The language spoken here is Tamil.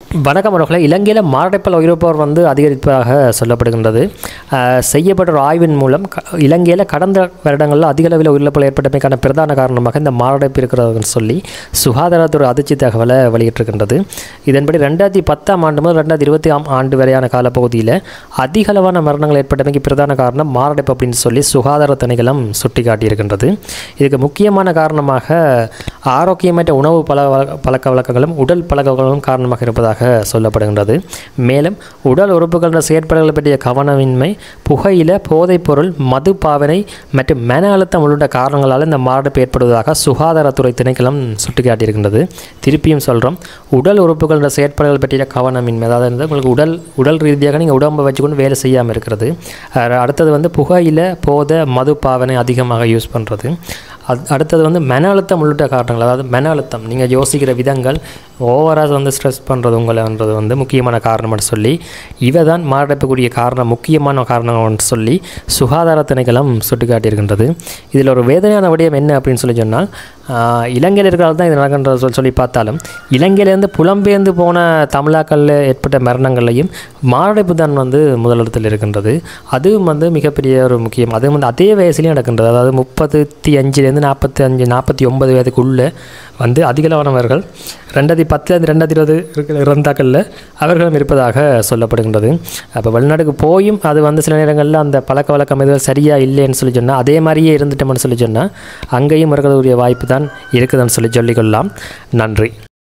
வணக்கம் அவர்களே. இலங்கையில் மாரடைப்பால் உயிரிழப்போர் அதிகரிப்பதாக சொல்லப்படுகின்றது. செய்யப்பட்ட ஒரு ஆய்வின் மூலம் இலங்கையில் கடந்த வருடங்களில் அதிக அளவில் உயிரிழப்புகள் ஏற்பட்டமைக்கான பிரதான காரணமாக இந்த மாரடைப்பு இருக்கிறதுன்னு சொல்லி சுகாதாரத்துறை அதிர்ச்சி தகவலை வெளியிட்டிருக்கின்றது. இதன்படி 2010 ஆண்டு முதல் 2020 ஆண்டு வரையான காலப்பகுதியில் அதிக அளவான மரணங்கள் ஏற்பட்டமைக்கு பிரதான காரணம் மாரடைப்பு அப்படின்னு சொல்லி சுகாதார திணைக்களம் சுட்டிக்காட்டியிருக்கின்றது. இதுக்கு முக்கியமான காரணமாக ஆரோக்கியமற்ற உணவு பழக்க வழக்கங்களும் உடல் பழக்கங்களும் காரணமாக இருப்பதாக சொல்லப்படுகின்றது. மேலும் உடல் உறுப்புகளின் செயற்பாடுகளை பற்றிய கவனமின்மை, புகையில, போதைப்பொருள், மது பாவனை மற்றும் மன அழுத்தம் உள்ளிட்ட காரணங்களால் இந்த மாரடைப்பு ஏற்படுவதாக சுகாதாரத்துறை திணைக்களம் சுட்டிக்காட்டியிருக்கின்றது. திருப்பியும் சொல்கிறோம், உடல் உறுப்புகளின் செயற்பாடுகள் பற்றிய கவனமின்மை, அதாவது உங்களுக்கு உடல் ரீதியாக நீங்கள் உடம்பை வச்சுக்கொண்டு வேலை செய்யாமல் இருக்கிறது. அடுத்தது புகையில, போதை, மது பாவனை அதிகமாக யூஸ் பண்ணுறது. அடுத்தது மன அழுத்தம் உள்ளிட்ட காரணங்கள், அதாவது மன அழுத்தம் நீங்கள் யோசிக்கிற விதங்கள் ஓவராக ஸ்ட்ரெஸ் பண்ணுறது உங்களைன்றது முக்கியமான காரணம்னு சொல்லி இவை தான் மாரடைப்புக்குரிய முக்கியமான காரணம்னு சொல்லி சுகாதார திணைக்களம் சுட்டிக்காட்டியிருக்கின்றது. இதில் ஒரு வேதனையான விடயம் என்ன அப்படின்னு சொன்னால், இலங்கையில் இருக்கிறால் தான் இது நடக்கின்றது சொல்லி பார்த்தாலும் இலங்கையிலேருந்து புலம்பெயர்ந்து போன தமிழாக்களில் ஏற்பட்ட மரணங்களையும் மாரடைப்பு தான் முதலிடத்தில் இருக்கின்றது. அதுவும் மிகப்பெரிய ஒரு முக்கியம். அது அதே வயசுலேயும் நடக்கின்றது. அதாவது 35 49 வயதுக்குள்ளே அதிகளவானவர்கள் 2010 2020 இறந்தாக்களில் அவர்களும் இருப்பதாக சொல்லப்படுகின்றது. அப்போ வெளிநாட்டுக்கு போயும் அது சில நேரங்களில் அந்த பழக்க வழக்கம் எதுவும் சரியாக இல்லைன்னு சொல்லி சொன்னால், அதே மாதிரியே இருந்துட்டோம்னு சொல்லி சொன்னால் அங்கேயும் இருக்கிறதுடைய வாய்ப்பு தான் இருக்குதுன்னு சொல்லிக்கொள்ளலாம். நன்றி.